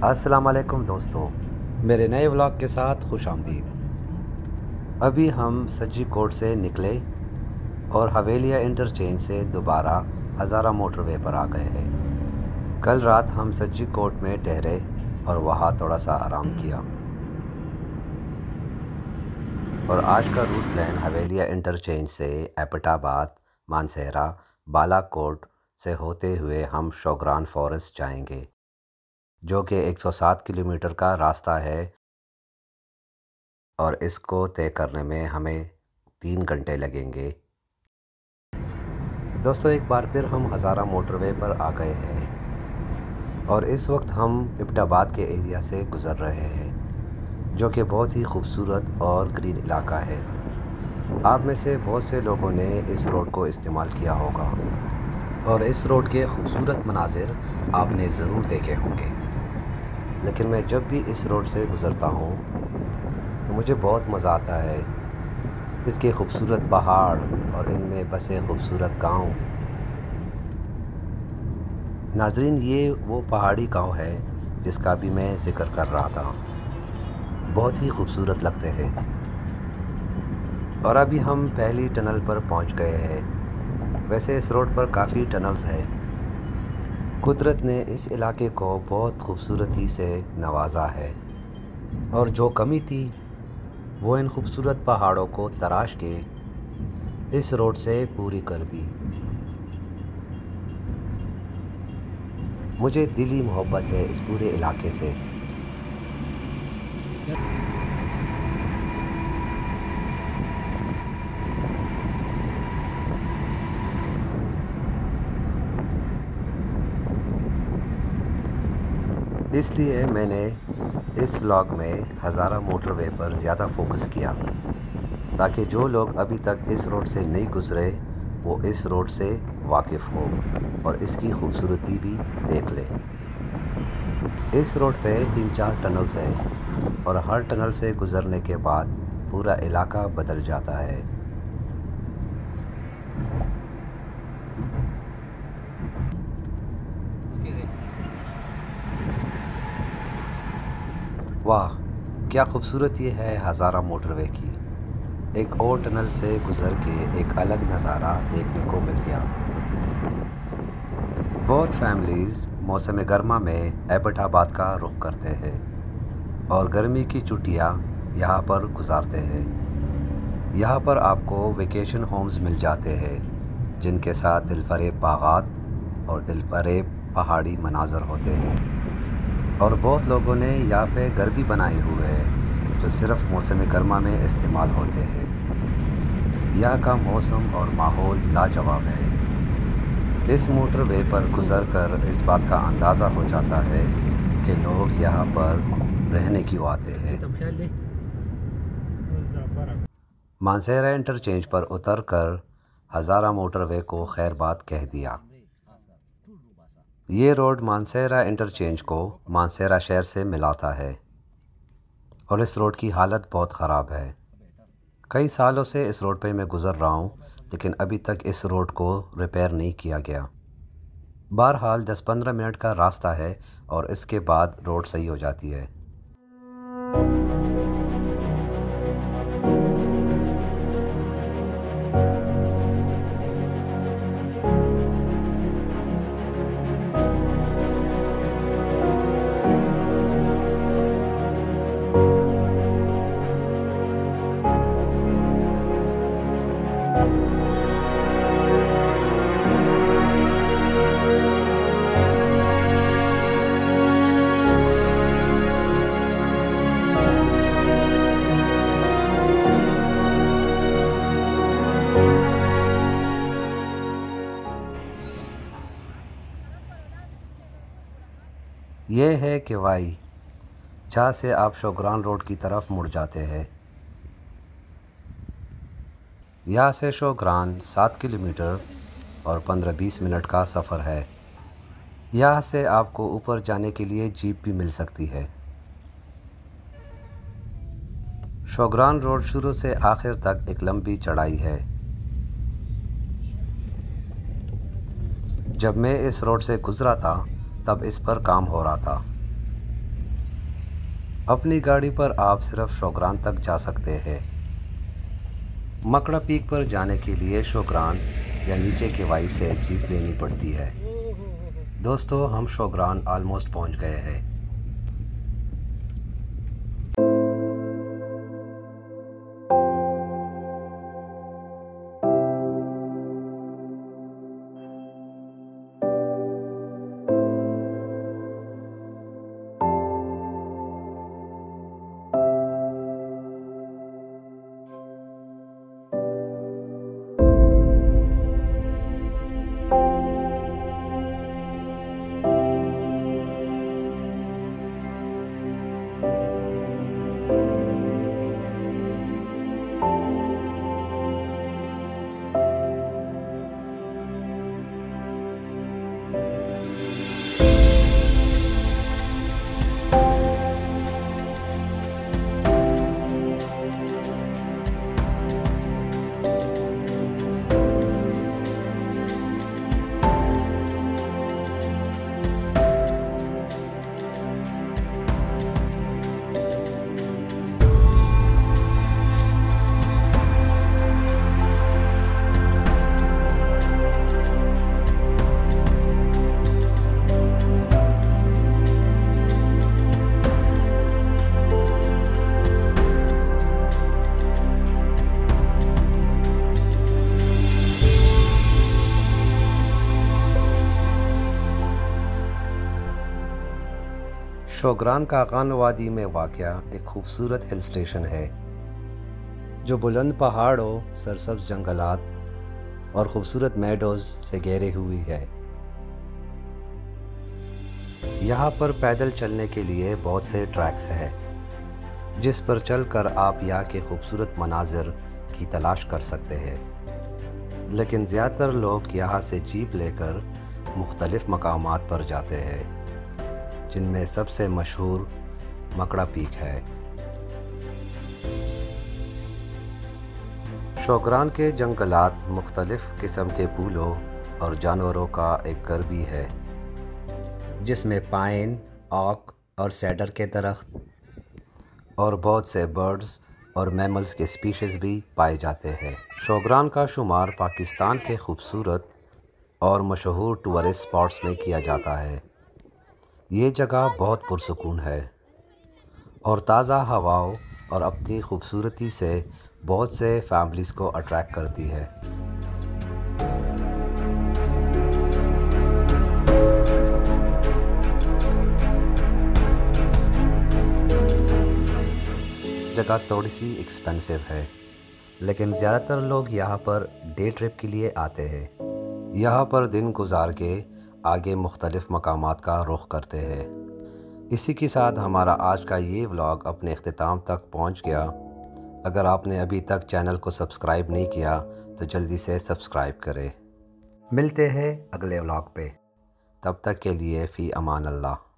अस्सलाम वालेकुम दोस्तों, मेरे नए व्लॉग के साथ खुश आमदीद। अभी हम सज्जी कोट से निकले और हवेलिया इंटरचेंज से दोबारा हज़ारा मोटरवे पर आ गए हैं। कल रात हम सज्जी कोट में ठहरे और वहाँ थोड़ा सा आराम किया और आज का रूट प्लान हवेलिया इंटरचेंज से एबटाबाद, मानसेरा, बालाकोट से होते हुए हम शोग्रान फॉरेस्ट जाएंगे, जो कि 107 किलोमीटर का रास्ता है और इसको तय करने में हमें 3 घंटे लगेंगे। दोस्तों, एक बार फिर हम हज़ारा मोटरवे पर आ गए हैं और इस वक्त हम एबटाबाद के एरिया से गुज़र रहे हैं, जो कि बहुत ही खूबसूरत और ग्रीन इलाका है। आप में से बहुत से लोगों ने इस रोड को इस्तेमाल किया होगा और इस रोड के खूबसूरत मनाजिर आपने ज़रूर देखे होंगे, लेकिन मैं जब भी इस रोड से गुज़रता हूँ तो मुझे बहुत मज़ा आता है। इसके खूबसूरत पहाड़ और इनमें बसे खूबसूरत गांव। नाजरीन, ये वो पहाड़ी गांव है जिसका भी मैं ज़िक्र कर रहा था। बहुत ही खूबसूरत लगते हैं और अभी हम पहली टनल पर पहुंच गए हैं। वैसे इस रोड पर काफ़ी टनल्स हैं। कुदरत ने इस इलाके को बहुत खूबसूरती से नवाजा है और जो कमी थी वो इन खूबसूरत पहाड़ों को तराश के इस रोड से पूरी कर दी। मुझे दिली मोहब्बत है इस पूरे इलाके से। इसलिए मैंने इस व्लॉग में हज़ारा मोटरवे पर ज़्यादा फोकस किया, ताकि जो लोग अभी तक इस रोड से नहीं गुज़रे वो इस रोड से वाकिफ़ हो और इसकी खूबसूरती भी देख लें। इस रोड पे 3-4 टनल्स हैं और हर टनल से गुज़रने के बाद पूरा इलाका बदल जाता है। वाह, क्या खूबसूरत ये है हज़ारा मोटरवे की। एक और टनल से गुज़र के एक अलग नज़ारा देखने को मिल गया। बहुत फैमिलीज़ मौसम गर्मा में एबटाबाद का रुख करते हैं और गर्मी की छुट्टियाँ यहाँ पर गुजारते हैं। यहाँ पर आपको वेकेशन होम्स मिल जाते हैं जिनके साथ दिलफरेब बागात और दिलफरेब पहाड़ी मनाज़र होते हैं और बहुत लोगों ने यहाँ पे घर भी बनाए हुए हैं जो सिर्फ़ मौसम गर्मा में इस्तेमाल होते हैं। यहाँ का मौसम और माहौल लाजवाब है। इस मोटरवे पर गुज़रकर इस बात का अंदाज़ा हो जाता है कि लोग यहाँ पर रहने क्यों आते हैं। मानसेरा इंटरचेंज पर उतरकर हज़ारा मोटरवे को खैरबाद कह दिया। ये रोड मानसेरा इंटरचेंज को मानसेरा शहर से मिलाता है और इस रोड की हालत बहुत ख़राब है। कई सालों से इस रोड पे मैं गुज़र रहा हूँ, लेकिन अभी तक इस रोड को रिपेयर नहीं किया गया। बहरहाल 10-15 मिनट का रास्ता है और इसके बाद रोड सही हो जाती है। ये है केवाई, जहाँ से आप शोग्रान रोड की तरफ मुड़ जाते हैं। यहाँ से शोग्रान 7 किलोमीटर और 15-20 मिनट का सफ़र है। यहाँ से आपको ऊपर जाने के लिए जीप भी मिल सकती है। शोग्रान रोड शुरू से आखिर तक एक लंबी चढ़ाई है। जब मैं इस रोड से गुज़रा था तब इस पर काम हो रहा था। अपनी गाड़ी पर आप सिर्फ शोग्रान तक जा सकते हैं। मकड़ा पीक पर जाने के लिए शोग्रान या नीचे के वाई से जीप लेनी पड़ती है। दोस्तों, हम शोग्रान ऑलमोस्ट पहुंच गए हैं। शोग्रान कागान वादी में वाक़या एक खूबसूरत हिल स्टेशन है जो बुलंद पहाड़ों, सरसब्ज जंगलात और खूबसूरत मेडोज़ से घेरे हुई है। यहाँ पर पैदल चलने के लिए बहुत से ट्रैक्स हैं जिस पर चलकर आप यहाँ के खूबसूरत मनाज़िर की तलाश कर सकते हैं। लेकिन ज़्यादातर लोग यहाँ से जीप लेकर मुख्तलिफ़ मकामात पर जाते हैं, जिनमें सबसे मशहूर मकड़ा पीक है। शोग्रान के जंगलात मुख्तलिफ़ किस्म के फूलों और जानवरों का एक घर भी है, जिसमें पाइन, ओक और सेडर के दरख्त और बहुत से बर्ड्स और मैमल्स के स्पीशीज़ भी पाए जाते हैं। शोग्रान का शुमार पाकिस्तान के खूबसूरत और मशहूर टूरिस्ट स्पॉट्स में किया जाता है। ये जगह बहुत पुरसुकून है और ताज़ा हवाओं और अपनी खूबसूरती से बहुत से फैमिलीज़ को अट्रैक्ट करती है। जगह थोड़ी सी एक्सपेंसिव है, लेकिन ज़्यादातर लोग यहाँ पर डे ट्रिप के लिए आते हैं। यहाँ पर दिन गुजार के आगे मुख्तलिफ़ मकामात का रुख करते हैं। इसी के साथ हमारा आज का ये व्लॉग अपने इख्तिताम तक पहुँच गया। अगर आपने अभी तक चैनल को सब्सक्राइब नहीं किया तो जल्दी से सब्सक्राइब करें। मिलते हैं अगले व्लॉग पे, तब तक के लिए फ़ी अमान अल्लाह।